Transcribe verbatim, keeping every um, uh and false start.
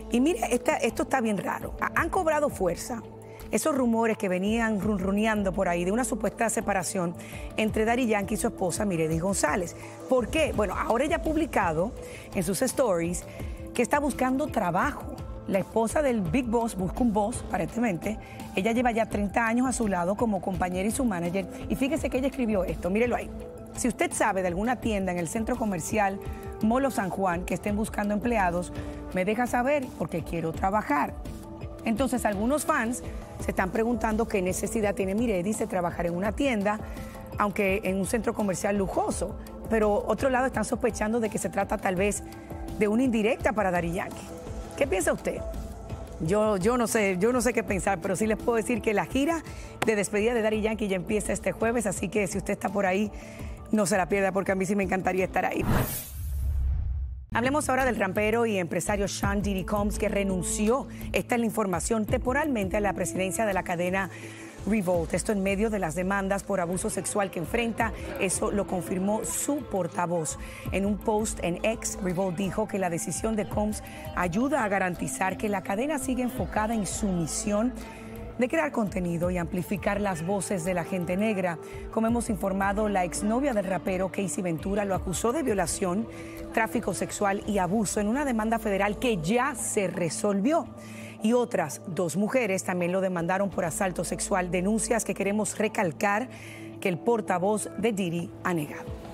Y mire, esta, esto está bien raro. Han cobrado fuerza esos rumores que venían runruneando por ahí de una supuesta separación entre Daddy Yankee y su esposa Mirelis González. ¿Por qué? Bueno, ahora ella ha publicado en sus stories que está buscando trabajo. La esposa del Big Boss busca un boss, aparentemente. Ella lleva ya treinta años a su lado como compañera y su manager. Y fíjese que ella escribió esto, mírelo ahí. Si usted sabe de alguna tienda en el centro comercial Molo San Juan que estén buscando empleados, me deja saber porque quiero trabajar. Entonces, algunos fans se están preguntando qué necesidad tiene Mirelis de trabajar en una tienda, aunque en un centro comercial lujoso. Pero otro lado están sospechando de que se trata tal vez de una indirecta para Daddy Yankee. ¿Qué piensa usted? Yo, yo, no sé, yo no sé qué pensar, pero sí les puedo decir que la gira de despedida de Daddy Yankee ya empieza este jueves, así que si usted está por ahí, no se la pierda porque a mí sí me encantaría estar ahí. Hablemos ahora del rapero y empresario Sean Diddy Combs, que renunció, esta es la información, temporalmente a la presidencia de la cadena Revolt. Esto en medio de las demandas por abuso sexual que enfrenta. Eso lo confirmó su portavoz. En un post en X, Revolt dijo que la decisión de Combs ayuda a garantizar que la cadena sigue enfocada en su misión de crear contenido y amplificar las voces de la gente negra. Como hemos informado, la exnovia del rapero, Casey Ventura, lo acusó de violación, tráfico sexual y abuso en una demanda federal que ya se resolvió. Y otras dos mujeres también lo demandaron por asalto sexual, denuncias que queremos recalcar que el portavoz de Diddy ha negado.